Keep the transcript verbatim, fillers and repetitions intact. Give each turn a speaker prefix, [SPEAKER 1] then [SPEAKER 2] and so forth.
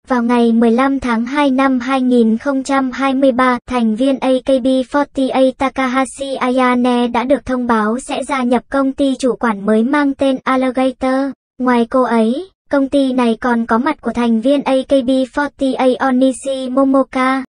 [SPEAKER 1] Vào ngày mười lăm tháng hai năm hai nghìn không trăm hai mươi ba, thành viên a ca bê bốn mươi tám Takahashi Ayane đã được thông báo sẽ gia nhập công ty chủ quản mới mang tên Alligator. Ngoài cô ấy, công ty này còn có mặt của thành viên a ca bê bốn mươi tám Onishi Momoka.